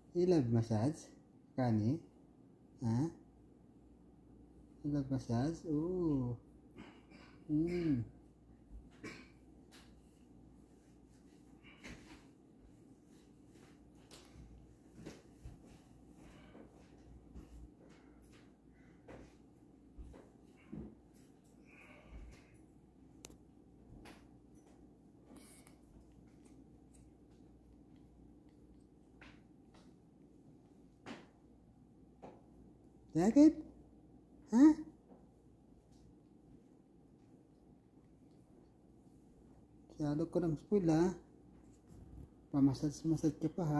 You love massage, Kani? Huh? You love massage? Ooh. Mm. Sakit? Hah? Masyado ko ng spoil ha. Pamasage-massage ka pa ha.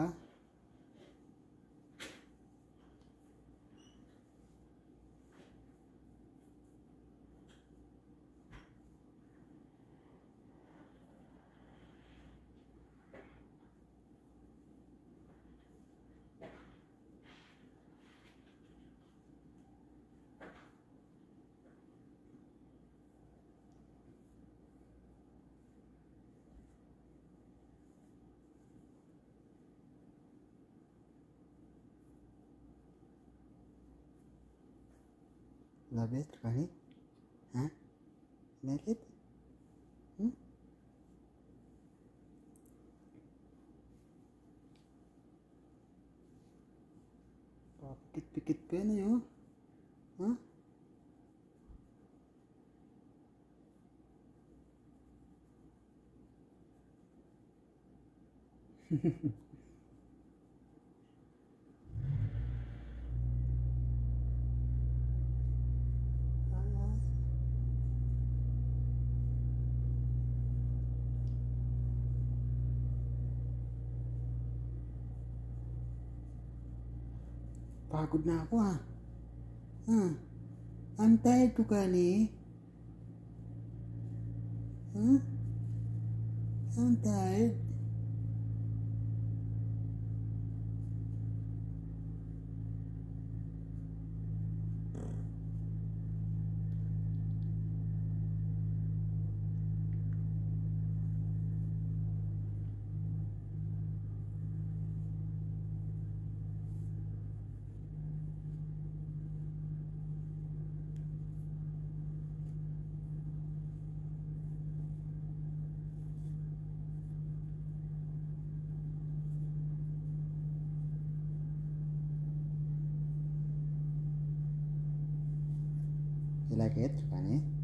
Love it, Kani? Huh? Like it? Hmm? Papikit-pikit ka na yun. Huh? Pagod na ako ha. Huh? I'm tired, Kani. Huh? I'm tired. You like it, Kani?